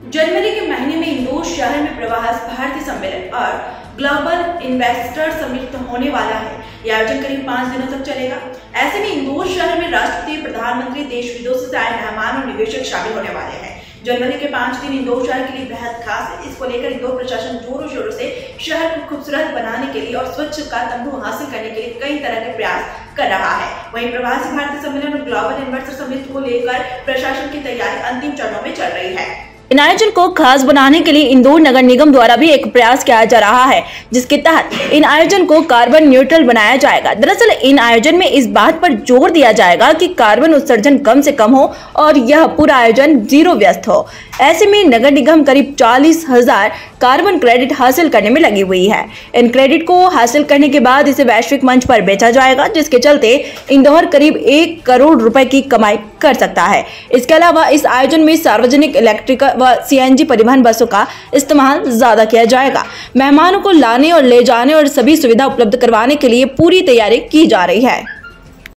जनवरी के महीने में इंदौर शहर में प्रवास भारती सम्मेलन और ग्लोबल इन्वेस्टर समिट होने वाला है। यह आयोजन करीब 5 दिनों तक चलेगा। ऐसे में इंदौर शहर में राष्ट्रपति, प्रधानमंत्री, देश विदेशों से आए मेहमान और निवेशक शामिल होने वाले हैं। जनवरी के 5 दिन इंदौर शहर के लिए बेहद खास है। इसको लेकर इंदौर प्रशासन जोरों शोरों से शहर को खूबसूरत बनाने के लिए और स्वच्छ का तंबू हासिल करने के लिए कई तरह के प्रयास कर रहा है। वहीं प्रवासी भारतीय सम्मेलन और ग्लोबल इन्वेस्टर समिट को लेकर प्रशासन की तैयारी अंतिम चरणों में चल रही है। इन आयोजन को खास बनाने के लिए इंदौर नगर निगम द्वारा भी एक प्रयास किया जा रहा है, जिसके तहत इन आयोजन को कार्बन न्यूट्रल बनाया जाएगा। दरअसल इन आयोजन में इस बात पर जोर दिया जाएगा कि कार्बन उत्सर्जन कम से कम हो और यह पूरा आयोजन जीरो व्यस्त हो। ऐसे में नगर निगम करीब 40,000 कार्बन क्रेडिट हासिल करने में लगी हुई है। इन क्रेडिट को हासिल करने के बाद इसे वैश्विक मंच पर बेचा जाएगा, जिसके चलते इंदौर करीब 1 करोड़ रुपए की कमाई कर सकता है। इसके अलावा इस आयोजन में सार्वजनिक इलेक्ट्रिक व CNG परिवहन बसों का इस्तेमाल ज्यादा किया जाएगा। मेहमानों को लाने और ले जाने और सभी सुविधा उपलब्ध करवाने के लिए पूरी तैयारी की जा रही है।